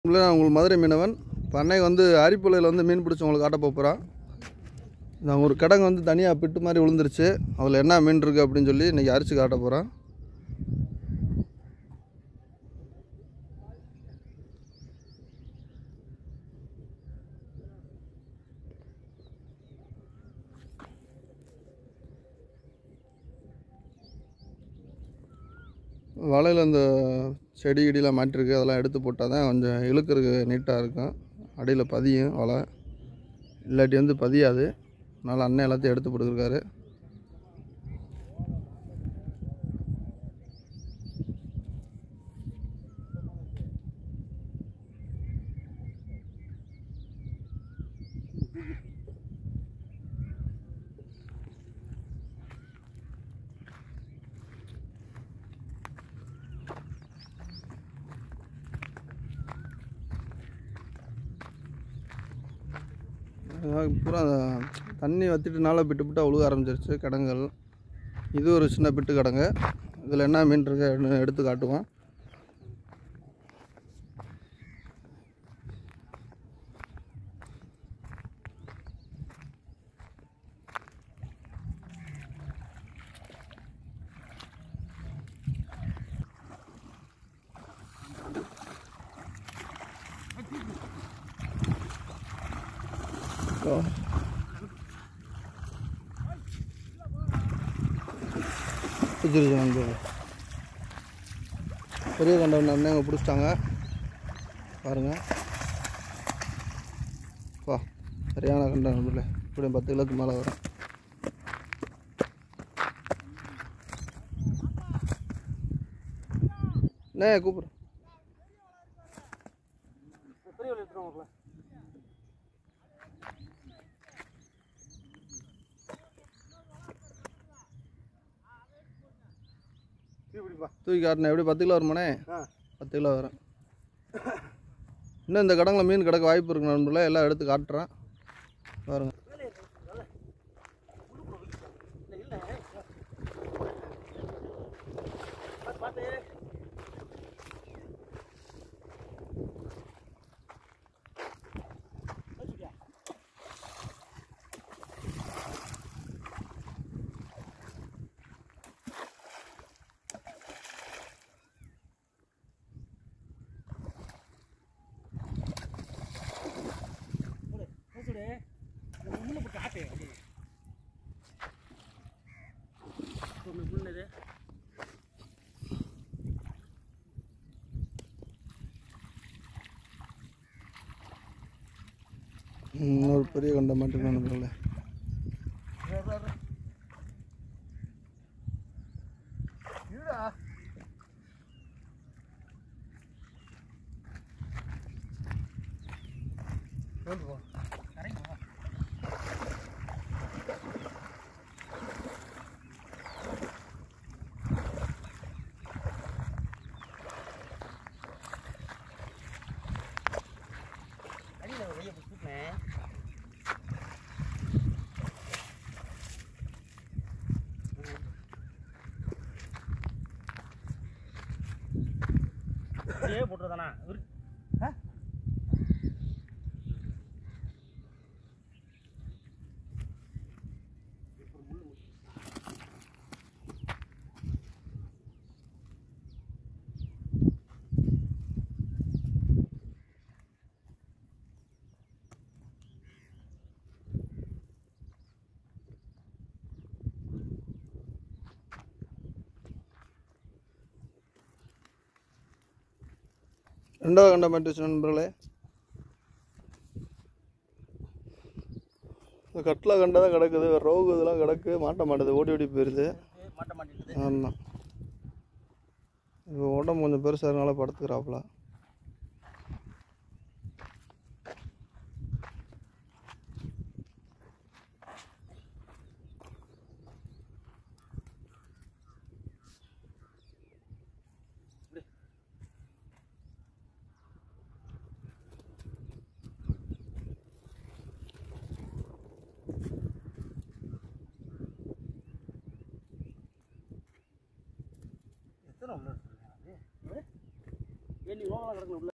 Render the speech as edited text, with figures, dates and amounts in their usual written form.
உங்களுக்கு மதுரை மீனவன் பண்ணை வந்து அரிப்புலையில் வந்து மீன் பிடிச்சி உங்களுக்கு காட்ட போகிறோம். நான் ஒரு கடங்கு வந்து தனியாக பிட்டு மாதிரி விழுந்துருச்சு. அதில் என்ன மீன் இருக்குது அப்படின்னு சொல்லி இன்றைக்கி அரிச்சு காட்ட போகிறேன். வலையில் இந்த செடி கிடிலாம் மாட்டிருக்கு, அதெல்லாம் எடுத்து போட்டால் தான் கொஞ்சம் இழுக்கிறதுக்கு நீட்டாக இருக்கும். அடியில் பதியும் வலை, இல்லாட்டி வந்து பதியாது. அதனால் அண்ணன் எல்லாத்தையும் எடுத்து போட்டுருக்காரு. பூரா தண்ணி வற்றிட்டுனால பிட்டு பிட்டாக உழுக ஆரம்பிச்சிருச்சு கடங்கள். இது ஒரு சின்ன பிட்டு கடங்க. இதில் என்ன மீன் இருக்கு எடுத்து காட்டுவோம். பெரிய கண்டை அண்ணன் பிடிச்சிட்டாங்க பாருங்கள். வா, சரியான கண்டை நம்பல, இப்படியும் 10 கிலோக்கு மேலே வரும். என்ன கூப்பிட்றேன் தூக்கி காட்டினேன். எப்படி 10 கிலோ வருமானே? 10 கிலோ வரும். இன்னும் இந்த கடங்கில் மீன் கிடக்க வாய்ப்பு இருக்கு நண்பர்களே. எல்லாம் எடுத்து காட்டுறேன் பாருங்கள். ஒரு பெரிய கண்டை மட்டும் நண்பர்களே. போட்டுறதானா ரெண்டாவது கண்டை மாட்டுச்சு நண்பர்களே. கட்டில் கண்டை தான் கிடக்குது, ரோகு இதெல்லாம் கிடக்கு, மாட்ட மாட்டேது, ஓடி ஓடி போயிடுது. ஆமாம், இப்போ உடம்பு கொஞ்சம் பெருசாக இருக்கனால படுத்துக்கிறாப்புல. எத்தனை உள்ள